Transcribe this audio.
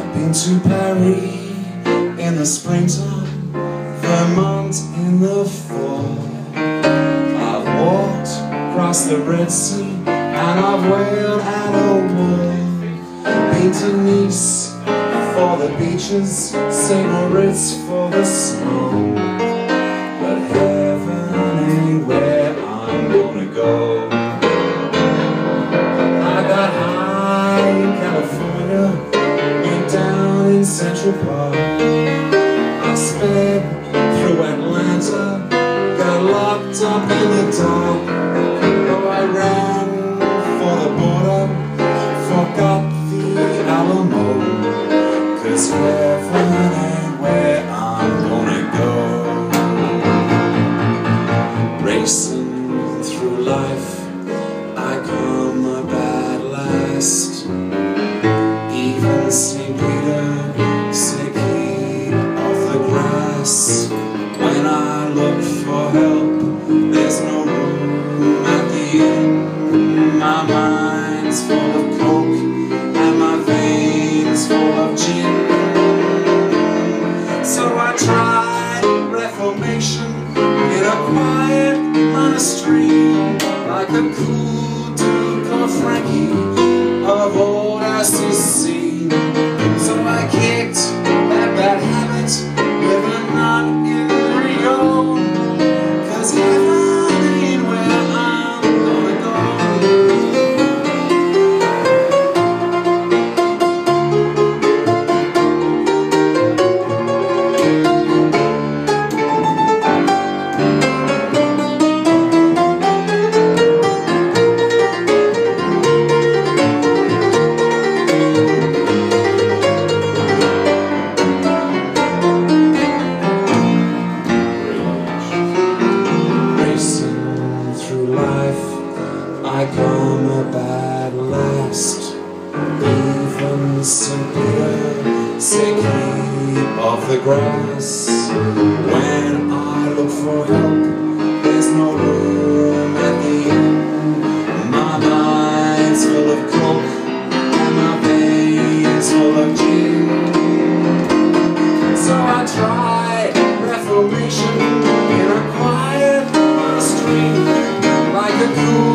Been to Paris in the springtime, Vermont in the fall. I've walked across the Red Sea and I've wailed at a wall. Been to Nice for the beaches, St. Moritz for the snow. But heaven ain't where I'm gonna go. I got high in California, went down in Central Park. I sped through Atlanta, got locked up in the dark. Though I ran for the border, forgot the Alamo. 'Cause heaven ain't where I'm gonna go. Racing through life, I come about last. Even St. Peter said keep off the grass. When I look for help, there's no room at the inn. My mind's full of coke and my veins full of gin. So I tried reformation in a quiet monastery, like a cool Duke or Frankie of old SEC. So I kicked that bad habit, living not in Rio. 'Cause heaven ain't where I'm gonna go. I come about last. Even St. Peter said keep off the grass. When I look for help, there's no room at the inn. My mind's full of coke and my veins full of gin. So I tried reformation in a quiet monastery, like a cool